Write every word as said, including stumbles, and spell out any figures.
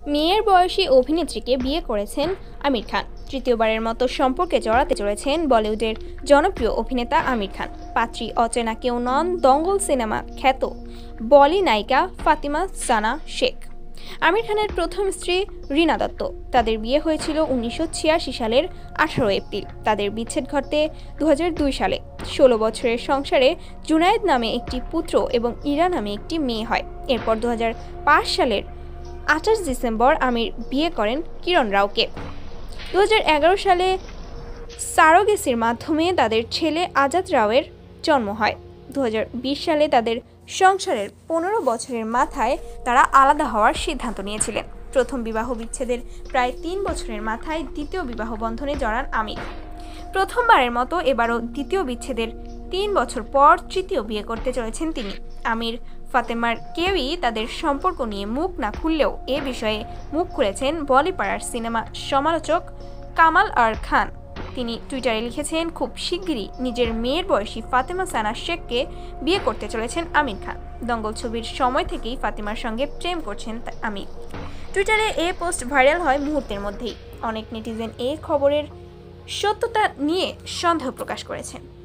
মেয়ের বয়সী অভিনেত্রীকে বিয়ে করেছেন আমির খান। তৃতীয়বারের মতো সম্পর্কে জড়াতে চলেছেন বলিউডের জনপ্রিয় অভিনেতা আমির খান। পাত্রী অচেনা কেউ নন দঙ্গল সিনেমা খ্যাত বলি নায়িকা ফাতিমা সানা শেখ। আমির খানের প্রথম স্ত্রী রিনা দত্ত। তাদের বিয়ে হয়েছিল উনিশশো ছিয়াশি সালের আঠারো এপ্রিল। তাদের বিচ্ছেদ ঘটে দু হাজার দুই সালে। ষোলো বছরের সংসারে জুনায়েদ নামে একটি পুত্র এবং ইরা নামে একটি মেয়ে হয়। এরপর দু হাজার পাঁচ সালের আঠাশ ডিসেম্বর আমির বিয়ে করেন কিরণ রাওকে। দু হাজার এগারো সালে সারোগেসির মাধ্যমে তাদের ছেলে আজাদ রাওয়ের জন্ম হয়। দু হাজার বিশ সালে তাদের সংসারের পনেরো বছরের মাথায় তারা আলাদা হওয়ার সিদ্ধান্ত নিয়েছিলেন। প্রথম বিবাহ বিচ্ছেদের প্রায় তিন বছরের মাথায় দ্বিতীয় বিবাহ বন্ধনে জড়ান আমির। প্রথমবারের মতো এবারও দ্বিতীয় বিচ্ছেদের তিন বছর পর তৃতীয় বিয়ে করতে চলেছেন তিনি। আমির ফাতেমার কেউই তাদের সম্পর্ক নিয়ে মুখ না খুললেও এ বিষয়ে মুখ খুলেছেন বলিপাড়ার সিনেমা সমালোচক কামাল আর খান। তিনি টুইটারে লিখেছেন, খুব শিগগিরই নিজের মেয়ের বয়সী ফাতেমা সানা শেখকে বিয়ে করতে চলেছেন আমির খান। দঙ্গল ছবির সময় থেকেই ফাতিমার সঙ্গে প্রেম করছেন আমির। টুইটারে এ পোস্ট ভাইরাল হয় মুহূর্তের মধ্যেই। অনেক নেটিজেন এ খবরের সত্যতা নিয়ে সন্দেহ প্রকাশ করেছেন।